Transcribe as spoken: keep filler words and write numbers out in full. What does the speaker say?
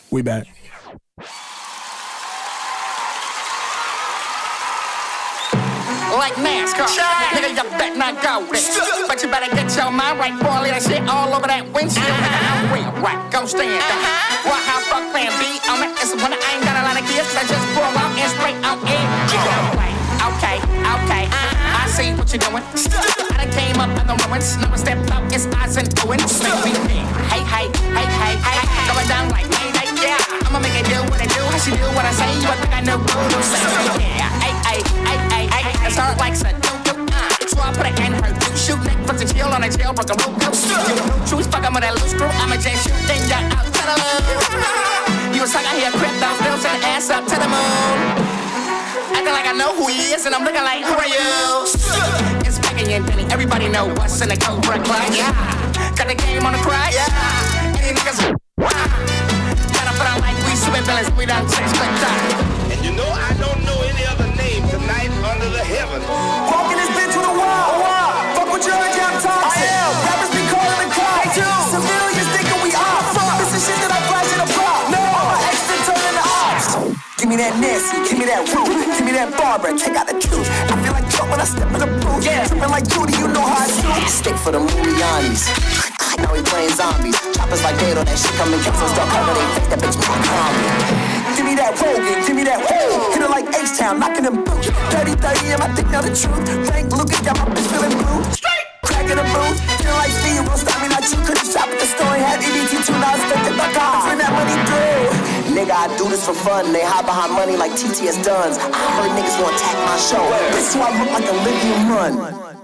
We back. Like NASCAR, nigga, you bet not go there. But you better get your mind right before I lay that shit all over that windshield. I'm real right, go stand down. Well, how fuck plan B on it? It's when I ain't got a lot of kids, I just pull out and straight out in. Okay, okay, I see what you're doing. I done came up in the ruins, never stepped out, it's eyes and doing. Make me hey, hey, hey, hey, hey, going down like hey, hey, yeah. I'ma make it do what I do, how she do what I say. You think I know what I'm saying? Yeah, hey, hey, hey, hey, hey, it's hard like Sudoku. So I put it in her do shoot, neck, put the chill on a jail, broke a rope. You choose, fuck, I'm with that loose screw. I'ma just shoot, then you're out to the moon. You was talking here, crypto, still send ass up to the moon. Acting like I know who he is, and I'm looking like, who are you? It's Becky and Danny, everybody know what's in the code for a clutch. Yeah. Got the game on the crack. Yeah. Any niggas, gotta put on like we super villains, we done changed like that. And you know I don't know any other name tonight under the heaven. Walking this bitch with a wall. Fuck what you heard, I'm toxic. I am. Rappers be calling the cops. Civilians thinking we off. This is shit that I flash in a prop. No, I'm an extra turn the ops. Give me that Nancy, give me that Root, give me that Barbara, take out the truth. I feel like Trump when I step in the booth. Yeah, tripping like Judy, you know how I do. Stick for the Mulianis. Now we playing zombies. Choppers like Gator, that shit coming kills us. Don't cover they face that bitch more calmly. Give me that Rogan, give me that Woo. Hit it like H-Town, knocking them boots. thirty thirty, and I think now the truth. Frank Lucas got my bitch feeling blue. Straight cracking the booth. Feeling like Steve, won't stop me, not you. Couldn't shop at the store and had E B T two, now it's fifty bucks. Turn that money through. Nigga, I do this for fun. They hide behind money like T T S Duns. I heard niggas want to attack my show. This is why I look like a lithium run.